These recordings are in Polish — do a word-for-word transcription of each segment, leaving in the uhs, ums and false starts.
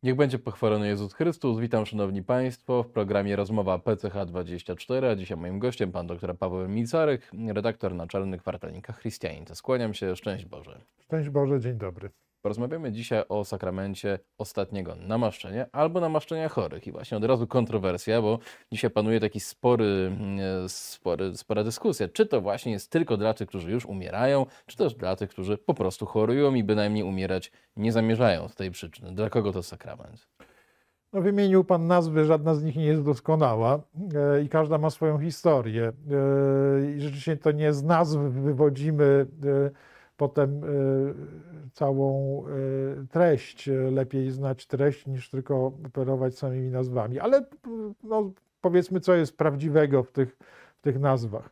Niech będzie pochwalony Jezus Chrystus. Witam szanowni państwo w programie Rozmowa P C H dwadzieścia cztery, a dzisiaj moim gościem pan dr Paweł Micarek, redaktor naczelny kwartalnika Christianity. Skłaniam się, szczęść Boże. Szczęść Boże, dzień dobry. Porozmawiamy dzisiaj o sakramencie ostatniego namaszczenia albo namaszczenia chorych. I właśnie od razu kontrowersja, bo dzisiaj panuje taki spory, spory, spora dyskusja. Czy to właśnie jest tylko dla tych, którzy już umierają, czy też dla tych, którzy po prostu chorują i bynajmniej umierać nie zamierzają z tej przyczyny. Dla kogo to sakrament? No, wymienił Pan nazwy, żadna z nich nie jest doskonała e, i każda ma swoją historię. E, I rzeczywiście to nie z nazw wywodzimy e, potem e, całą e, treść. Lepiej znać treść niż tylko operować samymi nazwami. Ale no, powiedzmy, co jest prawdziwego w tych, w tych nazwach.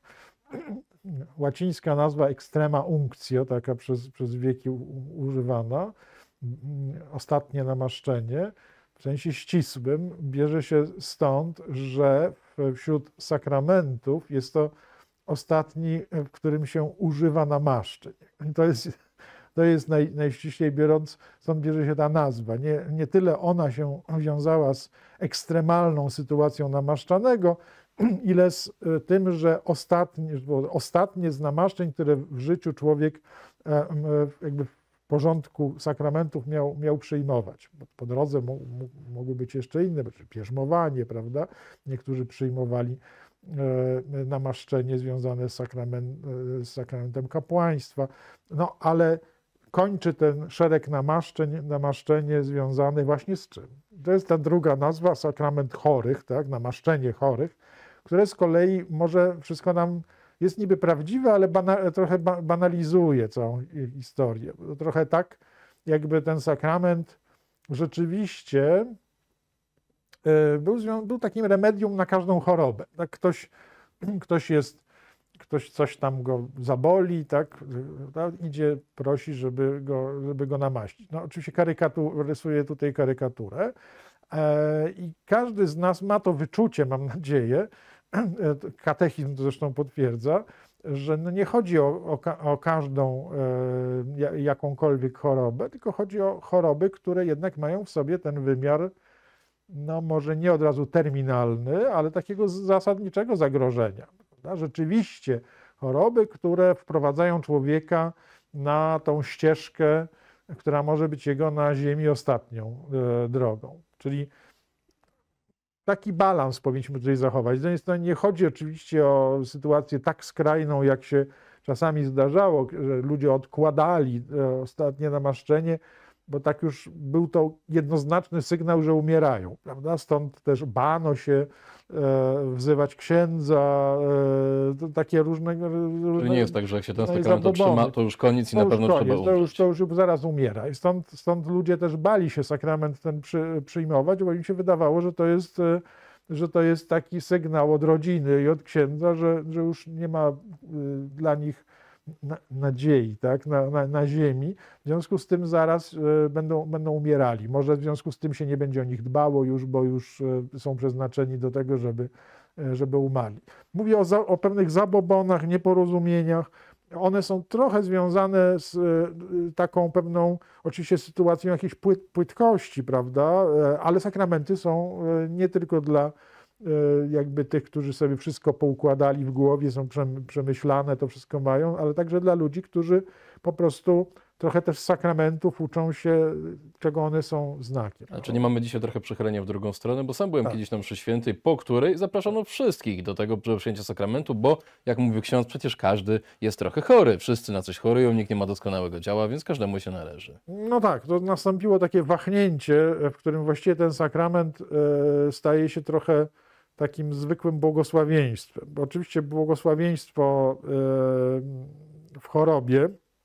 Łacińska nazwa extrema unctio, taka przez, przez wieki u, używana, ostatnie namaszczenie, w sensie ścisłym, bierze się stąd, że wśród sakramentów jest to ostatni, w którym się używa namaszczeń. I to jest, to jest naj, najściślej biorąc, stąd bierze się ta nazwa. Nie, nie tyle ona się wiązała z ekstremalną sytuacją namaszczanego, ile z tym, że ostatnie, ostatnie z namaszczeń, które w życiu człowiek jakby w porządku sakramentów miał, miał przyjmować. Bo po drodze mo, mogły być jeszcze inne, bierzmowanie, prawda? Niektórzy przyjmowali e, namaszczenie związane z, sakrament, z sakramentem kapłaństwa. No ale kończy ten szereg namaszczeń, namaszczenie związane właśnie z czym? To jest ta druga nazwa, sakrament chorych, tak? Namaszczenie chorych, które z kolei może wszystko nam jest niby prawdziwe, ale bana, trochę ba, banalizuje całą historię. Trochę tak, jakby ten sakrament rzeczywiście był, był takim remedium na każdą chorobę. Tak? Ktoś, ktoś jest, ktoś coś tam go zaboli, tak? Idzie, prosi, żeby go, żeby go namaścić. No, oczywiście karykatur, rysuję tutaj karykaturę i każdy z nas ma to wyczucie, mam nadzieję, katechizm to zresztą potwierdza, że no nie chodzi o, o, o każdą e, jakąkolwiek chorobę, tylko chodzi o choroby, które jednak mają w sobie ten wymiar, no może nie od razu terminalny, ale takiego zasadniczego zagrożenia. Prawda? Rzeczywiście choroby, które wprowadzają człowieka na tą ścieżkę, która może być jego na ziemi ostatnią e, drogą. Czyli taki balans powinniśmy tutaj zachować. Z jednej strony nie chodzi oczywiście o sytuację tak skrajną, jak się czasami zdarzało, że ludzie odkładali ostatnie namaszczenie, bo tak już był to jednoznaczny sygnał, że umierają, prawda? Stąd też bano się e, wzywać księdza, e, takie różne, różne... Czyli nie jest tak, że jak się ten no sakrament otrzyma, to już koniec i na pewno koniec, trzeba to umrzeć. już, to już zaraz umiera. I stąd, stąd ludzie też bali się sakrament ten przy, przyjmować, bo im się wydawało, że to jest, że to jest taki sygnał od rodziny i od księdza, że, że już nie ma dla nich na, nadziei, tak, na, na, na ziemi. W związku z tym zaraz będą, będą umierali. Może w związku z tym się nie będzie o nich dbało już, bo już są przeznaczeni do tego, żeby, żeby umarli. Mówię o, za, o pewnych zabobonach, nieporozumieniach. One są trochę związane z taką pewną, oczywiście sytuacją jakiejś płyt, płytkości, prawda, ale sakramenty są nie tylko dla jakby tych, którzy sobie wszystko poukładali w głowie, są przemyślane, to wszystko mają, ale także dla ludzi, którzy po prostu trochę też z sakramentów uczą się, czego one są znakiem. Znaczy nie mamy dzisiaj trochę przechylenia w drugą stronę, bo sam byłem tak. kiedyś na mszy świętej, po której zapraszano wszystkich do tego przyjęcia sakramentu, bo jak mówił ksiądz, przecież każdy jest trochę chory. Wszyscy na coś chorują, nikt nie ma doskonałego ciała, więc każdemu się należy. No tak, to nastąpiło takie wahnięcie, w którym właściwie ten sakrament staje się trochę takim zwykłym błogosławieństwem. Bo oczywiście błogosławieństwo w chorobie,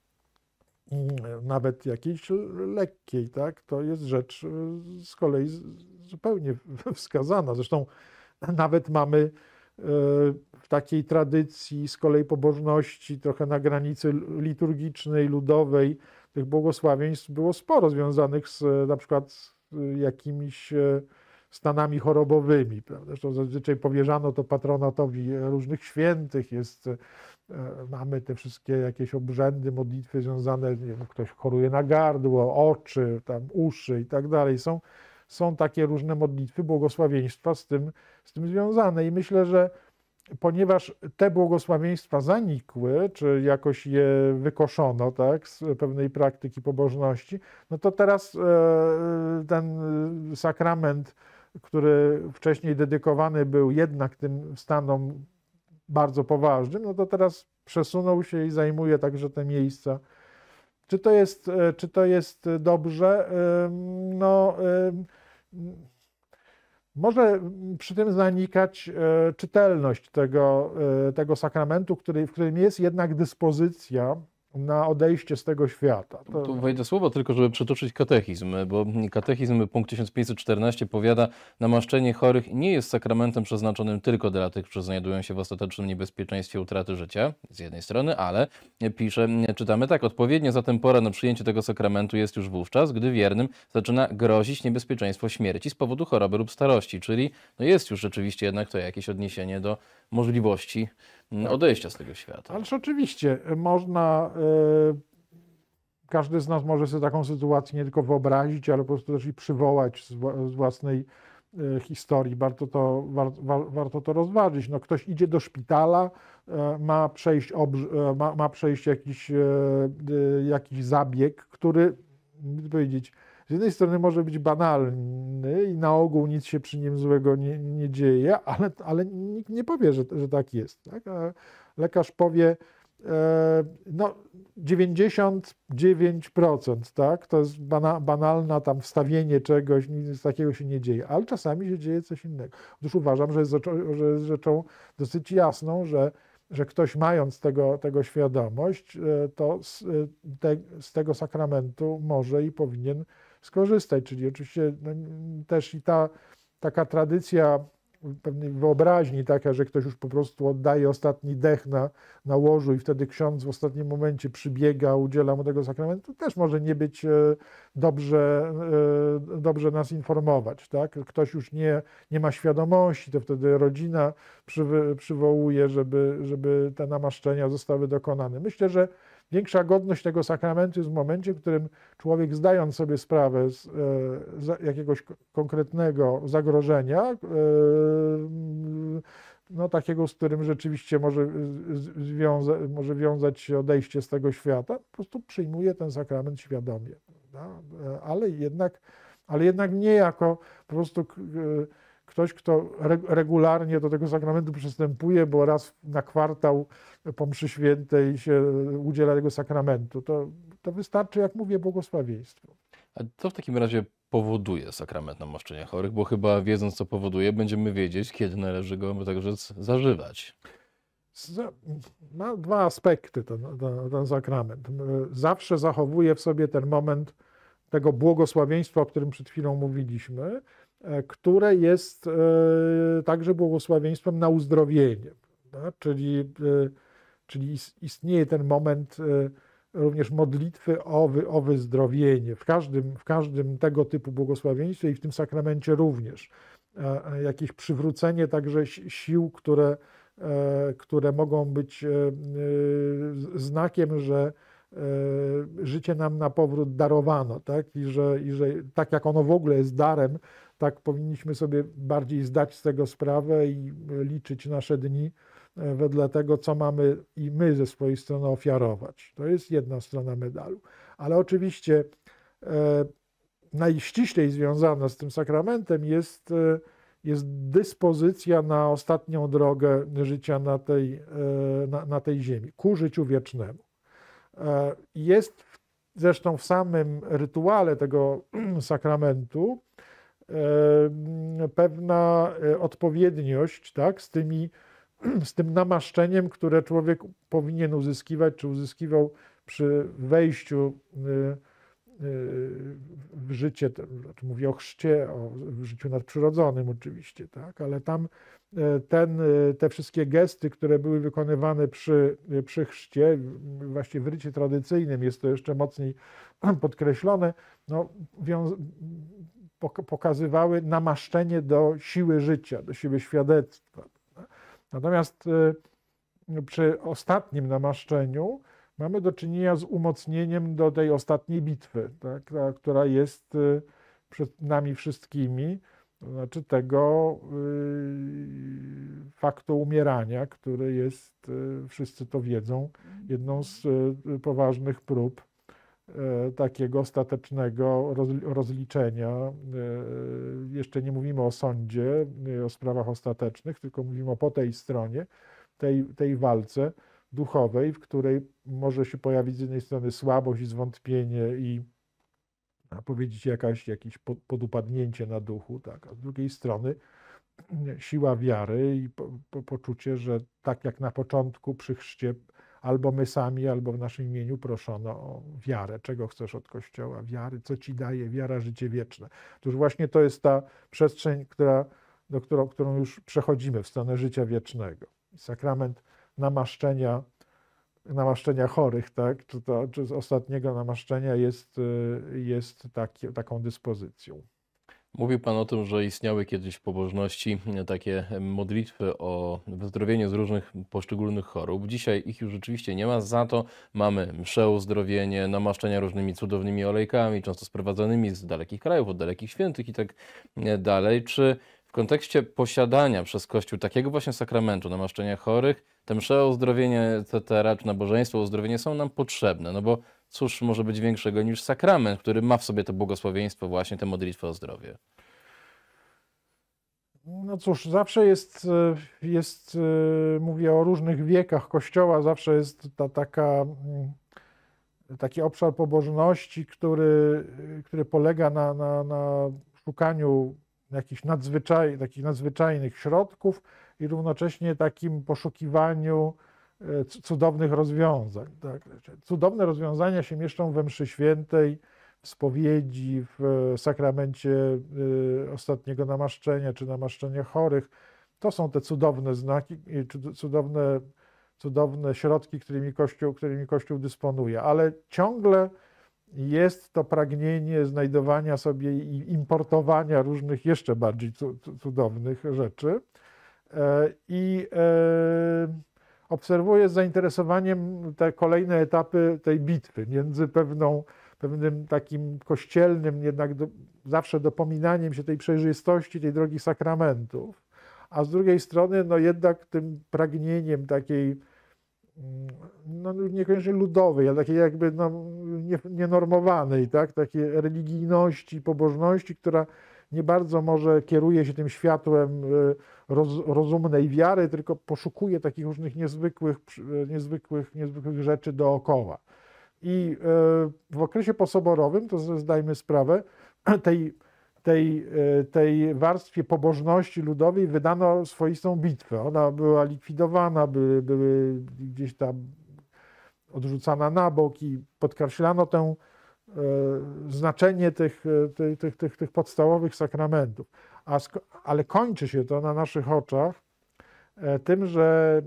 nawet jakiejś lekkiej, tak, to jest rzecz z kolei zupełnie wskazana. Zresztą nawet mamy w takiej tradycji z kolei pobożności, trochę na granicy liturgicznej, ludowej, tych błogosławieństw było sporo związanych z na przykład z jakimiś stanami chorobowymi. Prawda? Zresztą zazwyczaj powierzano to patronatowi różnych świętych. Jest, mamy te wszystkie jakieś obrzędy, modlitwy związane, nie wiem, ktoś choruje na gardło, oczy, tam uszy i tak dalej. Są, są takie różne modlitwy, błogosławieństwa z tym, z tym związane. I myślę, że ponieważ te błogosławieństwa zanikły, czy jakoś je wykoszono, tak, z pewnej praktyki pobożności, no to teraz ten sakrament, który wcześniej dedykowany był jednak tym stanom bardzo poważnym, no to teraz przesunął się i zajmuje także te miejsca. Czy to jest, czy to jest dobrze? No, może przy tym zanikać czytelność tego, tego sakramentu, który, w którym jest jednak dyspozycja na odejście z tego świata. To... Tu wejdę słowo tylko, żeby przytoczyć katechizm, bo katechizm punkt tysiąc pięćset czternaście powiada: namaszczenie chorych nie jest sakramentem przeznaczonym tylko dla tych, którzy znajdują się w ostatecznym niebezpieczeństwie utraty życia, z jednej strony, ale pisze, czytamy tak: odpowiednio zatem pora na przyjęcie tego sakramentu jest już wówczas, gdy wiernym zaczyna grozić niebezpieczeństwo śmierci z powodu choroby lub starości, czyli no jest już rzeczywiście jednak to jakieś odniesienie do możliwości odejścia z tego świata. Ależ oczywiście można, y, każdy z nas może sobie taką sytuację nie tylko wyobrazić, ale po prostu też i przywołać z, z własnej y, historii. Warto to, war, war, warto to rozważyć. No, ktoś idzie do szpitala, y, ma przejść, obrz- y, ma, ma przejść jakiś, y, y, jakiś zabieg, który, jak powiedzieć, z jednej strony może być banalny i na ogół nic się przy nim złego nie, nie dzieje, ale, ale nikt nie powie, że, że tak jest. Tak? A lekarz powie, e, no dziewięćdziesiąt dziewięć procent, tak? To jest bana, banalna tam wstawienie czegoś, nic takiego się nie dzieje, ale czasami się dzieje coś innego. Otóż uważam, że jest, że jest rzeczą dosyć jasną, że że ktoś mając tego, tego świadomość, to z, te, z tego sakramentu może i powinien skorzystać. Czyli oczywiście no, też i ta taka tradycja pewnej wyobraźni taka, że ktoś już po prostu oddaje ostatni dech na, na łożu i wtedy ksiądz w ostatnim momencie przybiega, udziela mu tego sakramentu, też może nie być dobrze, dobrze nas informować. Tak? Ktoś już nie, nie ma świadomości, to wtedy rodzina przywy, przywołuje, żeby, żeby te namaszczenia zostały dokonane. Myślę, że większa godność tego sakramentu jest w momencie, w którym człowiek, zdając sobie sprawę z, z jakiegoś konkretnego zagrożenia, no takiego, z którym rzeczywiście może, związa, może wiązać się odejście z tego świata, po prostu przyjmuje ten sakrament świadomie. Prawda? Ale jednak, ale jednak nie jako po prostu ktoś, kto regularnie do tego sakramentu przystępuje, bo raz na kwartał po mszy świętej się udziela tego sakramentu. To, to wystarczy, jak mówię, błogosławieństwo. A co w takim razie powoduje sakrament namaszczenia chorych? Bo chyba wiedząc, co powoduje, będziemy wiedzieć, kiedy należy go, tak rzec, zażywać. Ma dwa aspekty ten, ten, ten sakrament. Zawsze zachowuje w sobie ten moment tego błogosławieństwa, o którym przed chwilą mówiliśmy, które jest także błogosławieństwem na uzdrowienie. Czyli, czyli istnieje ten moment również modlitwy o, wy, o wyzdrowienie. W każdym, w każdym tego typu błogosławieństwie i w tym sakramencie również. Jakieś przywrócenie także sił, które, które mogą być znakiem, że życie nam na powrót darowano, tak? I, że, i że tak jak ono w ogóle jest darem, tak powinniśmy sobie bardziej zdać z tego sprawę i liczyć nasze dni wedle tego, co mamy i my ze swojej strony ofiarować. To jest jedna strona medalu. Ale oczywiście e, najściślej związana z tym sakramentem jest, e, jest dyspozycja na ostatnią drogę życia na tej, e, na, na tej ziemi, ku życiu wiecznemu. E, jest zresztą w samym rytuale tego sakramentu e, pewna odpowiedniość, tak, z tymi z tym namaszczeniem, które człowiek powinien uzyskiwać, czy uzyskiwał przy wejściu w życie, znaczy mówię o chrzcie, o w życiu nadprzyrodzonym oczywiście, tak? Ale tam ten, te wszystkie gesty, które były wykonywane przy, przy chrzcie, właśnie w rycie tradycyjnym jest to jeszcze mocniej podkreślone, no, wiąz- pokazywały namaszczenie do siły życia, do siły świadectwa. Natomiast przy ostatnim namaszczeniu mamy do czynienia z umocnieniem do tej ostatniej bitwy, tak, która jest przed nami wszystkimi, to znaczy tego y, faktu umierania, który jest, y, wszyscy to wiedzą, jedną z y, poważnych prób y, takiego ostatecznego roz, rozliczenia. Y, jeszcze nie mówimy o sądzie, y, o sprawach ostatecznych, tylko mówimy o po tej stronie, tej, tej walce duchowej, w której może się pojawić z jednej strony słabość i zwątpienie i a powiedzieć jakaś, jakieś podupadnięcie na duchu, tak, a z drugiej strony siła wiary i po, po, poczucie, że tak jak na początku przy chrzcie albo my sami, albo w naszym imieniu proszono o wiarę. Czego chcesz od Kościoła? Wiary. Co ci daje wiara? Życie wieczne. Otóż właśnie to jest ta przestrzeń, która, do którą, którą już przechodzimy w stronę życia wiecznego. Sakrament namaszczenia namaszczenia chorych, tak? Czy, to, czy z ostatniego namaszczenia jest, jest taki, taką dyspozycją. Mówił Pan o tym, że istniały kiedyś w pobożności takie modlitwy o wyzdrowienie z różnych poszczególnych chorób. Dzisiaj ich już rzeczywiście nie ma, za to mamy mszę o uzdrowienie, namaszczenia różnymi cudownymi olejkami, często sprowadzanymi z dalekich krajów, od dalekich świętych i tak dalej. Czy w kontekście posiadania przez Kościół takiego właśnie sakramentu namaszczenia chorych, te msze o uzdrowienie, et cetera, czy nabożeństwo o uzdrowienie są nam potrzebne? No bo cóż może być większego niż sakrament, który ma w sobie to błogosławieństwo, właśnie tę modlitwę o zdrowie? No cóż, zawsze jest, jest, mówię o różnych wiekach Kościoła, zawsze jest ta taka, taki obszar pobożności, który, który polega na, na, na szukaniu jakichś nadzwyczaj, takich nadzwyczajnych środków i równocześnie takim poszukiwaniu cudownych rozwiązań. Tak? Cudowne rozwiązania się mieszczą we mszy świętej, w spowiedzi, w sakramencie ostatniego namaszczenia czy namaszczenia chorych. To są te cudowne znaki, cudowne, cudowne środki, którymi Kościół, którymi Kościół dysponuje, ale ciągle jest to pragnienie znajdowania sobie i importowania różnych jeszcze bardziej cudownych rzeczy. I obserwuję z zainteresowaniem te kolejne etapy tej bitwy między pewną, pewnym takim kościelnym, jednak do, zawsze dopominaniem się tej przejrzystości, tej drogi sakramentów, a z drugiej strony no jednak tym pragnieniem takiej, no niekoniecznie ludowej, ale takiej jakby no, nie, nienormowanej, tak? Takiej religijności, pobożności, która nie bardzo może kieruje się tym światłem roz, rozumnej wiary, tylko poszukuje takich różnych niezwykłych, niezwykłych, niezwykłych rzeczy dookoła. I w okresie posoborowym, to zdajmy sprawę, tej, tej, tej warstwie pobożności ludowej wydano swoistą bitwę. Ona była likwidowana, były, były gdzieś tam odrzucana na bok i podkreślano tę znaczenie tych, tych, tych, tych, tych podstawowych sakramentów. A, ale kończy się to na naszych oczach tym, że,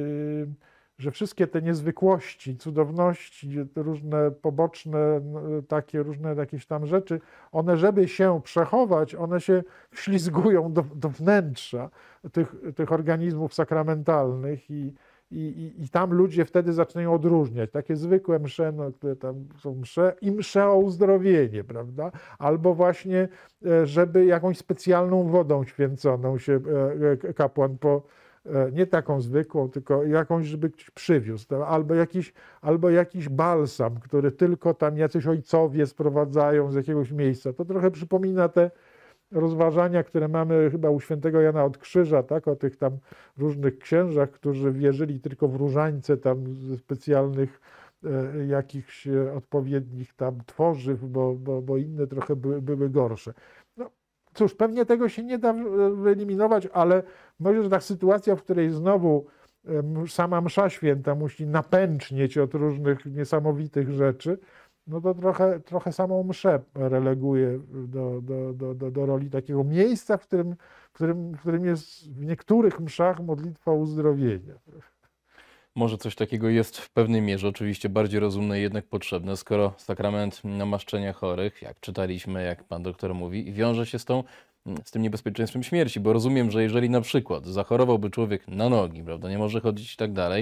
że wszystkie te niezwykłości, cudowności, różne poboczne, takie różne jakieś tam rzeczy, one żeby się przechować, one się wślizgują do, do wnętrza tych, tych organizmów sakramentalnych i I, i, I tam ludzie wtedy zaczynają odróżniać. Takie zwykłe msze, no, które tam są msze i msze o uzdrowienie, prawda? Albo właśnie, żeby jakąś specjalną wodą święconą się kapłan po, nie taką zwykłą, tylko jakąś, żeby ktoś przywiózł. Albo jakiś, albo jakiś balsam, który tylko tam jacyś ojcowie sprowadzają z jakiegoś miejsca. To trochę przypomina te rozważania, które mamy chyba u świętego Jana od Krzyża, tak, o tych tam różnych księżach, którzy wierzyli tylko w różańce tam ze specjalnych e, jakichś odpowiednich tam tworzyw, bo, bo, bo inne trochę były, były gorsze. No cóż, pewnie tego się nie da wyeliminować, ale może, że ta sytuacja, w której znowu sama msza święta musi napęcznieć od różnych niesamowitych rzeczy, no to trochę, trochę samą mszę releguje do, do, do, do, do roli takiego miejsca, w którym, w, którym, w którym jest w niektórych mszach modlitwa uzdrowienia. Może coś takiego jest w pewnej mierze, oczywiście bardziej rozumne i jednak potrzebne, skoro sakrament namaszczenia chorych, jak czytaliśmy, jak pan doktor mówi, wiąże się z, tą, z tym niebezpieczeństwem śmierci, bo rozumiem, że jeżeli na przykład zachorowałby człowiek na nogi, prawda, nie może chodzić i tak dalej,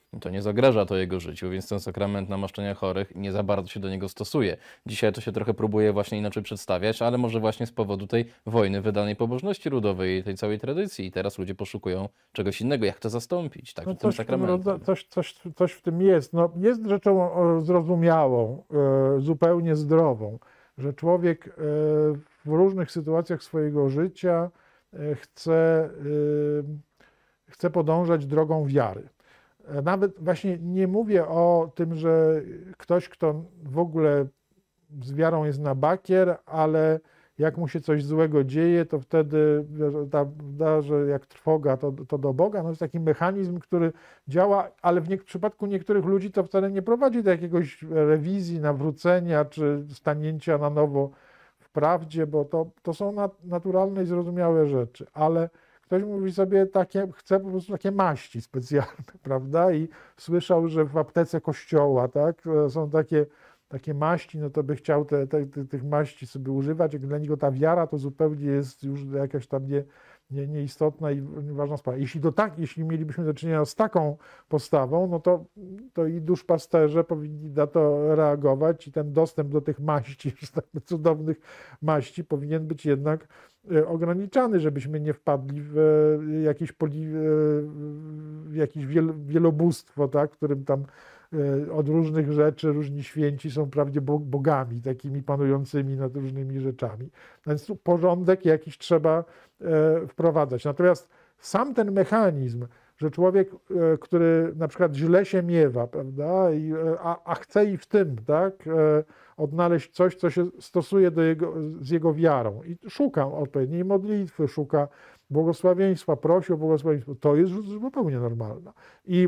To nie zagraża to jego życiu, więc ten sakrament namaszczenia chorych nie za bardzo się do niego stosuje. Dzisiaj to się trochę próbuje właśnie inaczej przedstawiać, ale może właśnie z powodu tej wojny wydanej pobożności ludowej i tej całej tradycji. I teraz ludzie poszukują czegoś innego, jak to zastąpić, także No tym coś, w tym sakramentem. rodza- coś, coś, coś w tym jest. No, jest rzeczą e, zrozumiałą, e, zupełnie zdrową, że człowiek e, w różnych sytuacjach swojego życia e, chce, e, chce podążać drogą wiary. E, Nawet właśnie nie mówię o tym, że ktoś, kto w ogóle z wiarą jest na bakier, ale jak mu się coś złego dzieje, to wtedy da, da, że jak trwoga, to, to do Boga. No jest taki mechanizm, który działa, ale w, nie, w przypadku niektórych ludzi to wcale nie prowadzi do jakiegoś rewizji, nawrócenia czy stanięcia na nowo w prawdzie, bo to, to są nat, naturalne i zrozumiałe rzeczy, ale ktoś mówi sobie takie, chce po prostu takie maści specjalne, prawda? I słyszał, że w aptece kościoła, tak, są takie takie maści, no to by chciał te, te, te, tych maści sobie używać. Jak dla niego ta wiara to zupełnie jest już jakaś tam nie, nie, nieistotna i ważna sprawa. Jeśli, to tak, jeśli mielibyśmy do czynienia z taką postawą, no to, to i duszpasterze powinni na to reagować i ten dostęp do tych maści, cudownych maści powinien być jednak ograniczany, żebyśmy nie wpadli w jakieś, poli, w jakieś wielobóstwo, tak, w którym tam od różnych rzeczy różni święci są wprawdzie bogami, takimi panującymi nad różnymi rzeczami. Więc tu porządek jakiś trzeba wprowadzać. Natomiast sam ten mechanizm, że człowiek, który na przykład źle się miewa, prawda, I, a, a chce i w tym, tak, odnaleźć coś, co się stosuje do jego, z jego wiarą i szuka odpowiedniej modlitwy, szuka błogosławieństwa, prosi o błogosławieństwo, to jest zupełnie normalne. I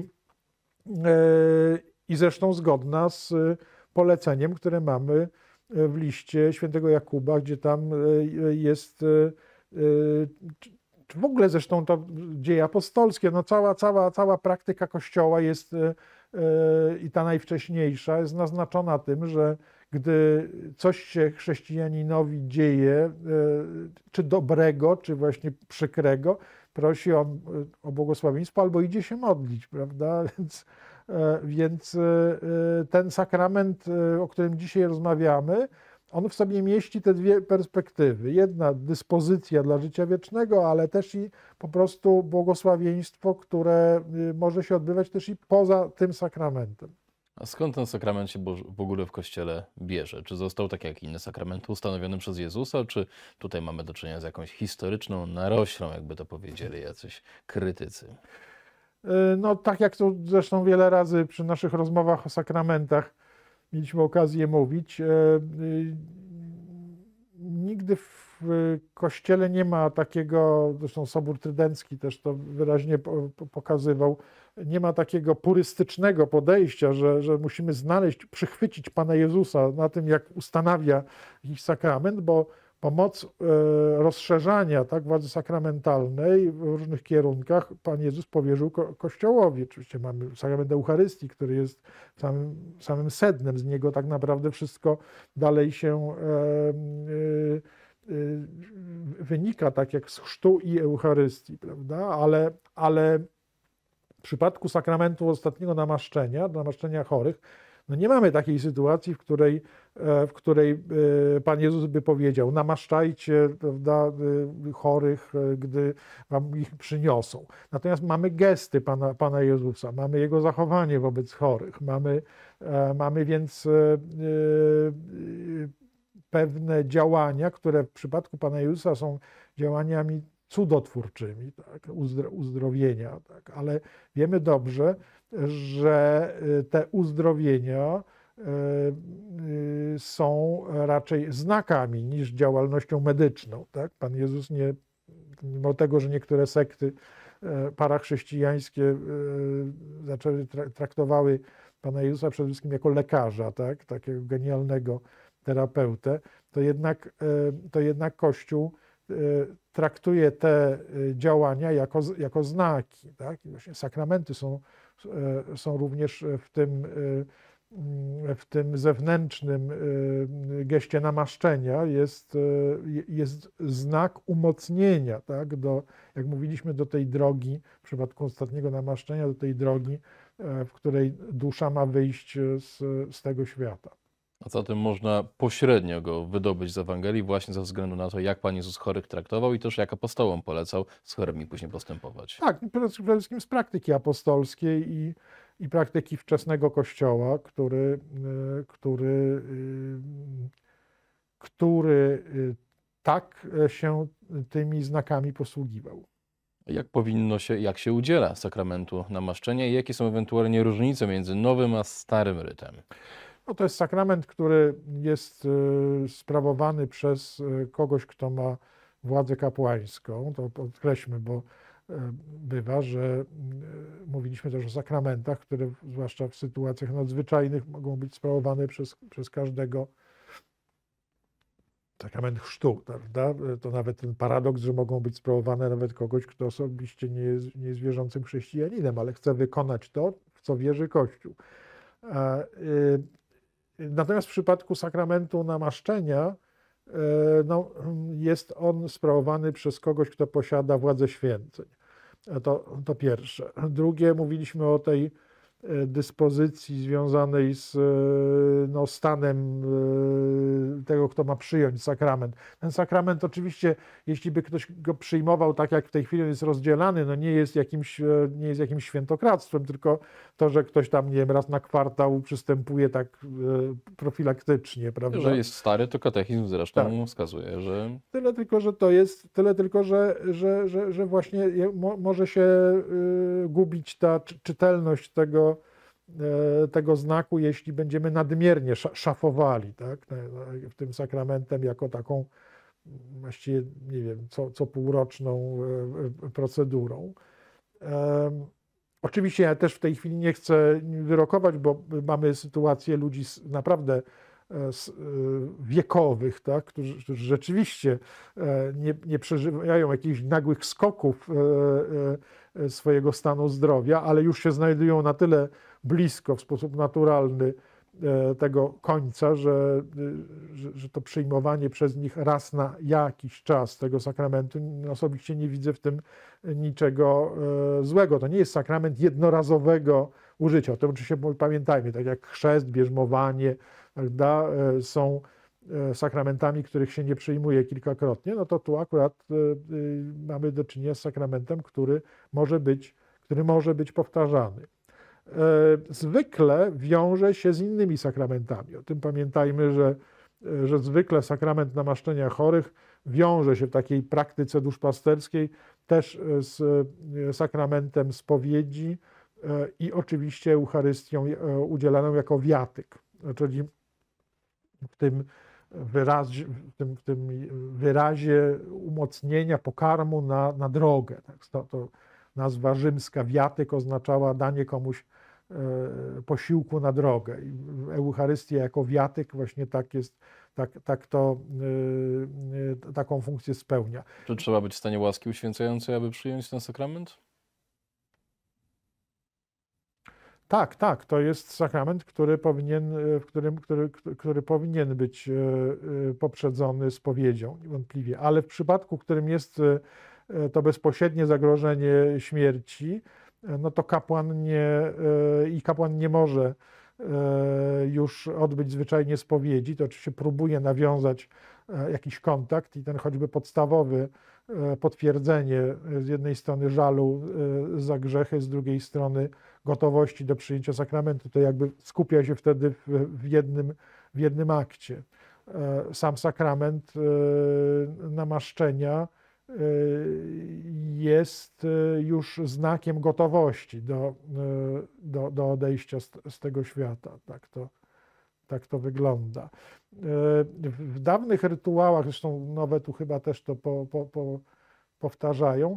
I zresztą zgodna z poleceniem, które mamy w liście świętego Jakuba, gdzie tam jest, czy w ogóle zresztą to dzieje apostolskie, no cała, cała, cała praktyka Kościoła jest i ta najwcześniejsza jest naznaczona tym, że gdy coś się chrześcijaninowi dzieje, czy dobrego, czy właśnie przykrego, prosi o, o błogosławieństwo albo idzie się modlić, prawda? Więc, więc ten sakrament, o którym dzisiaj rozmawiamy, on w sobie mieści te dwie perspektywy. Jedna dyspozycja dla życia wiecznego, ale też i po prostu błogosławieństwo, które może się odbywać też i poza tym sakramentem. A skąd ten sakrament się w ogóle w Kościele bierze? Czy został tak jak inne sakramenty ustanowiony przez Jezusa, czy tutaj mamy do czynienia z jakąś historyczną naroślą, jakby to powiedzieli jacyś krytycy? No tak jak to zresztą wiele razy przy naszych rozmowach o sakramentach mieliśmy okazję mówić, nigdy w Kościele nie ma takiego, zresztą Sobór Trydencki też to wyraźnie pokazywał, nie ma takiego purystycznego podejścia, że, że musimy znaleźć, przychwycić Pana Jezusa na tym, jak ustanawia jakiś sakrament, bo pomoc rozszerzania, tak, władzy sakramentalnej w różnych kierunkach Pan Jezus powierzył ko Kościołowi. Oczywiście mamy sakrament Eucharystii, który jest samym, samym sednem, z niego tak naprawdę wszystko dalej się e, e, wynika, tak jak z chrztu i Eucharystii, prawda? Ale, ale w przypadku sakramentu ostatniego namaszczenia, namaszczenia chorych, no nie mamy takiej sytuacji, w której, w której Pan Jezus by powiedział: namaszczajcie, prawda, chorych, gdy wam ich przyniosą. Natomiast mamy gesty Pana, Pana Jezusa, mamy Jego zachowanie wobec chorych, mamy, mamy więc pewne działania, które w przypadku Pana Jezusa są działaniami cudotwórczymi, tak, uzdrowienia, tak, ale wiemy dobrze, że te uzdrowienia są raczej znakami niż działalnością medyczną. Tak? Pan Jezus nie, mimo tego, że niektóre sekty parachrześcijańskie zaczęły, traktowały Pana Jezusa przede wszystkim jako lekarza, tak? Takiego genialnego terapeutę, to jednak, to jednak Kościół traktuje te działania jako, jako znaki. Tak? I właśnie sakramenty są, są również w tym, w tym zewnętrznym geście namaszczenia jest, jest znak umocnienia, tak? Do, jak mówiliśmy, do tej drogi, w przypadku ostatniego namaszczenia, do tej drogi w której dusza ma wyjść z, z tego świata. A zatem można pośrednio go wydobyć z Ewangelii właśnie ze względu na to, jak Pan Jezus chorych traktował i też jak apostołom polecał z chorymi później postępować. Tak, przede wszystkim z praktyki apostolskiej i, i praktyki wczesnego Kościoła, który, który, który tak się tymi znakami posługiwał. Jak powinno się, jak się udziela sakramentu namaszczenia i jakie są ewentualnie różnice między nowym a starym rytem? No to jest sakrament, który jest sprawowany przez kogoś, kto ma władzę kapłańską. To podkreślmy, bo bywa, że mówiliśmy też o sakramentach, które zwłaszcza w sytuacjach nadzwyczajnych mogą być sprawowane przez, przez każdego. Sakrament chrztu, prawda? To nawet ten paradoks, że mogą być sprawowane nawet kogoś, kto osobiście nie jest, nie jest wierzącym chrześcijaninem, ale chce wykonać to, w co wierzy Kościół. Natomiast w przypadku sakramentu namaszczenia no, jest on sprawowany przez kogoś, kto posiada władzę święceń. To, to pierwsze. Drugie, mówiliśmy o tej dyspozycji związanej z no, stanem tego, kto ma przyjąć sakrament. Ten sakrament oczywiście, jeśli by ktoś go przyjmował tak, jak w tej chwili jest rozdzielany, no nie jest jakimś, nie jest jakimś świętokradztwem, tylko to, że ktoś tam, nie wiem, raz na kwartał przystępuje tak profilaktycznie, prawda? Że jest stary, to katechizm zresztą Tak. wskazuje, że... Tyle tylko, że to jest, tyle tylko, że, że, że, że właśnie mo, może się y, gubić ta czy, czytelność tego, y, tego znaku, jeśli będziemy nadmiernie szafowali, tak, w tym sakramentem jako taką właściwie, nie wiem, co, co półroczną y, procedurą. Y, Oczywiście ja też w tej chwili nie chcę wyrokować, bo mamy sytuację ludzi naprawdę wiekowych, tak, którzy, którzy rzeczywiście nie, nie przeżywają jakichś nagłych skoków swojego stanu zdrowia, ale już się znajdują na tyle blisko w sposób naturalny tego końca, że, że, że to przyjmowanie przez nich raz na jakiś czas tego sakramentu, osobiście nie widzę w tym niczego złego. To nie jest sakrament jednorazowego użycia. O tym oczywiście pamiętajmy, tak jak chrzest, bierzmowanie, prawda, są sakramentami, których się nie przyjmuje kilkakrotnie, no to tu akurat mamy do czynienia z sakramentem, który może być, który może być powtarzany. Zwykle wiąże się z innymi sakramentami. O tym pamiętajmy, że, że zwykle sakrament namaszczenia chorych wiąże się w takiej praktyce duszpasterskiej też z sakramentem spowiedzi i oczywiście Eucharystią udzielaną jako wiatyk, czyli w tym wyrazie, w tym, w tym wyrazie umocnienia pokarmu na, na drogę. Tak? To, to nazwa rzymska wiatyk oznaczała danie komuś posiłku na drogę. I Eucharystia jako wiatyk właśnie tak jest, tak, tak to, taką funkcję spełnia. Czy trzeba być w stanie łaski uświęcającej, aby przyjąć ten sakrament? Tak, tak, to jest sakrament, który powinien, w którym, który, który powinien być poprzedzony spowiedzią, niewątpliwie. Ale w przypadku, w którym jest to bezpośrednie zagrożenie śmierci, no to kapłan nie, i kapłan nie może już odbyć zwyczajnie spowiedzi, to oczywiście próbuje nawiązać jakiś kontakt i ten choćby podstawowy potwierdzenie z jednej strony żalu za grzechy, z drugiej strony gotowości do przyjęcia sakramentu, to jakby skupia się wtedy w, w, jednym, w jednym akcie. Sam sakrament namaszczenia jest już znakiem gotowości do, do, do odejścia z, z tego świata. Tak to, tak to wygląda. W dawnych rytuałach, zresztą nowe tu chyba też to po, po, po, powtarzają,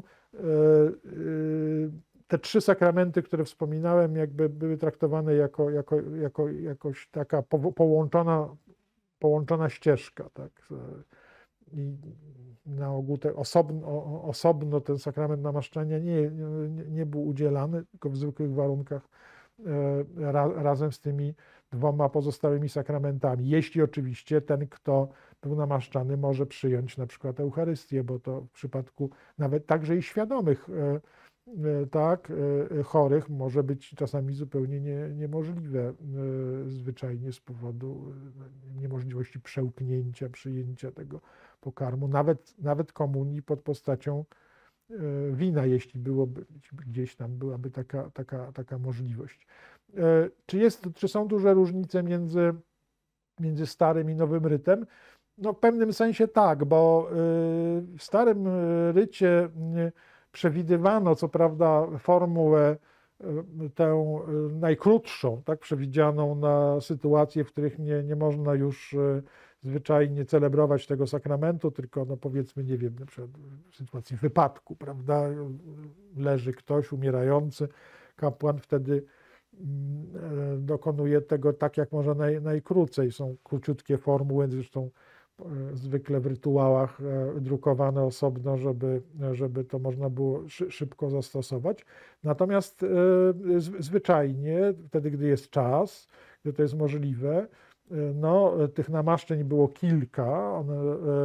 te trzy sakramenty, które wspominałem, jakby były traktowane jako, jako, jako jakoś taka połączona, połączona ścieżka. Tak? I na ogół te osobno, osobno ten sakrament namaszczenia nie, nie, nie był udzielany, tylko w zwykłych warunkach ra, razem z tymi dwoma pozostałymi sakramentami. Jeśli oczywiście ten, kto był namaszczany, może przyjąć na przykład Eucharystię, bo to w przypadku nawet także i świadomych tak, chorych może być czasami zupełnie nie, niemożliwe, zwyczajnie z powodu niemożliwości przełknięcia, przyjęcia tego pokarmu, nawet, nawet komunii pod postacią wina, jeśli byłoby, gdzieś tam byłaby taka, taka, taka możliwość. Czy, jest, czy są duże różnice między, między starym i nowym rytem? No w pewnym sensie tak, bo w starym rycie przewidywano, co prawda, formułę tę najkrótszą, tak, przewidzianą na sytuacje, w których nie, nie można już zwyczajnie celebrować tego sakramentu, tylko no powiedzmy, nie wiem, na przykład w sytuacji wypadku, prawda, leży ktoś umierający, kapłan wtedy dokonuje tego tak, jak można naj, najkrócej. Są króciutkie formuły, zresztą zwykle w rytuałach drukowane osobno, żeby, żeby to można było szybko zastosować. Natomiast zwyczajnie, wtedy, gdy jest czas, gdy to jest możliwe, no, tych namaszczeń było kilka. One,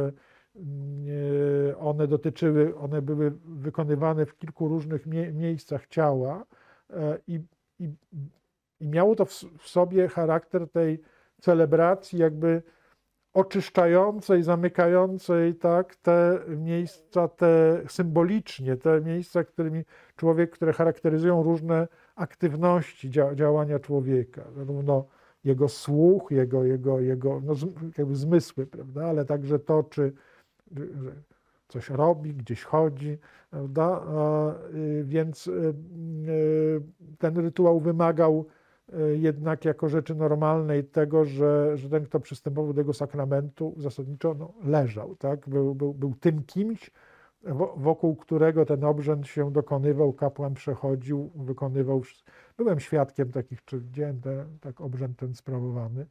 one dotyczyły, one były wykonywane w kilku różnych mie miejscach ciała i, i, i miało to w, w sobie charakter tej celebracji jakby oczyszczającej, zamykającej, tak, te miejsca, te symbolicznie, te miejsca, którymi człowiek, które charakteryzują różne aktywności dzia działania człowieka, zarówno jego słuch, jego, jego, jego no, jakby zmysły, prawda, ale także to, czy że coś robi, gdzieś chodzi, prawda, więc ten rytuał wymagał jednak jako rzeczy normalnej tego, że, że ten, kto przystępował do tego sakramentu, zasadniczo no, leżał, tak? Był, był, był tym kimś, wokół którego ten obrzęd się dokonywał, kapłan przechodził, wykonywał. Byłem świadkiem takich, czy widziałem te, tak obrzęd ten sprawowany.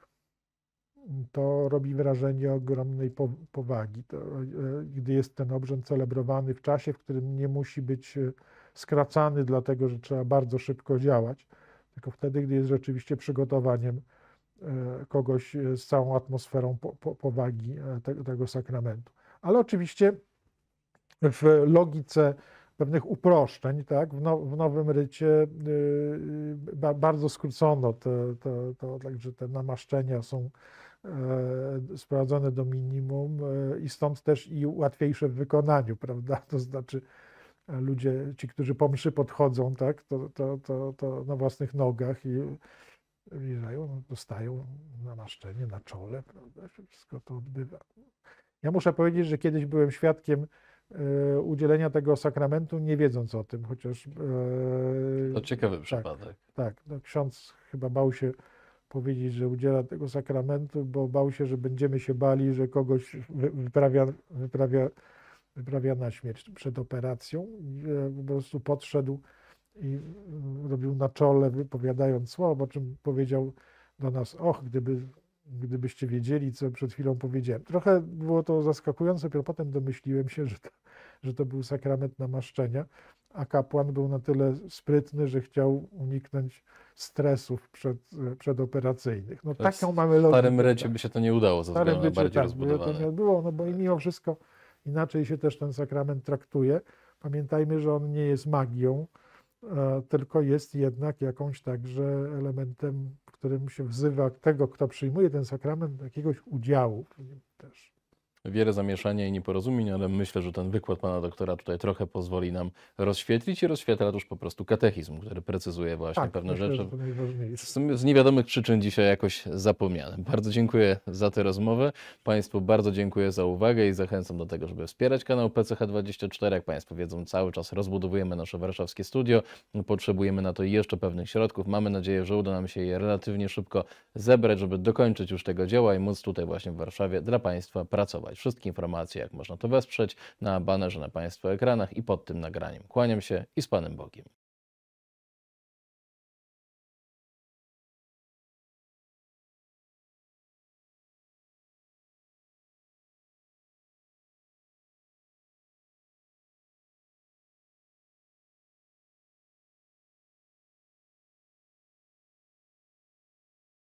To robi wrażenie ogromnej powagi, to, gdy jest ten obrzęd celebrowany w czasie, w którym nie musi być skracany, dlatego że trzeba bardzo szybko działać, tylko wtedy, gdy jest rzeczywiście przygotowaniem kogoś z całą atmosferą po, po, powagi tego, tego sakramentu. Ale oczywiście w logice pewnych uproszczeń, tak, w, now, w nowym rycie yy, bardzo skrócono te, te, to, także te namaszczenia są yy, sprowadzone do minimum yy, i stąd też i łatwiejsze w wykonaniu, prawda, to znaczy ludzie, ci, którzy po mszy podchodzą, tak, to, to, to, to na własnych nogach i wjeżdżają, no, dostają namaszczenie na czole, prawda, wszystko to odbywa. Ja muszę powiedzieć, że kiedyś byłem świadkiem y, udzielenia tego sakramentu, nie wiedząc o tym, chociaż... Y, To ciekawy tak, przypadek. Tak, no, ksiądz chyba bał się powiedzieć, że udziela tego sakramentu, bo bał się, że będziemy się bali, że kogoś wyprawia, wyprawia wyprawia na śmierć przed operacją. Po prostu podszedł i robił na czole, wypowiadając słowa, po czym powiedział do nas: och, gdyby, gdybyście wiedzieli, co przed chwilą powiedziałem. Trochę było to zaskakujące, dopiero potem domyśliłem się, że to, że to był sakrament namaszczenia, a kapłan był na tyle sprytny, że chciał uniknąć stresów przed, przedoperacyjnych. No, taką mamy logikę. W starym rycie by się to nie udało, ze względu na bardziej tak, rozbudowane. To nie odbyło, no bo i mimo wszystko inaczej się też ten sakrament traktuje. Pamiętajmy, że on nie jest magią, tylko jest jednak jakąś także elementem, w którym się wzywa tego, kto przyjmuje ten sakrament, do jakiegoś udziału w nim też. Wiele zamieszania i nieporozumień, ale myślę, że ten wykład pana doktora tutaj trochę pozwoli nam rozświetlić i rozświetla też po prostu katechizm, który precyzuje właśnie tak, pewne myślę, rzeczy. Że to najważniejsze. Z, z niewiadomych przyczyn dzisiaj jakoś zapomniane. Bardzo dziękuję za tę rozmowę. Państwu bardzo dziękuję za uwagę i zachęcam do tego, żeby wspierać kanał P C H dwadzieścia cztery. Jak Państwo wiedzą, cały czas rozbudowujemy nasze warszawskie studio. Potrzebujemy na to jeszcze pewnych środków. Mamy nadzieję, że uda nam się je relatywnie szybko zebrać, żeby dokończyć już tego dzieła i móc tutaj właśnie w Warszawie dla Państwa pracować. Wszystkie informacje, jak można to wesprzeć, na banerze na Państwa ekranach i pod tym nagraniem. Kłaniam się i z Panem Bogiem.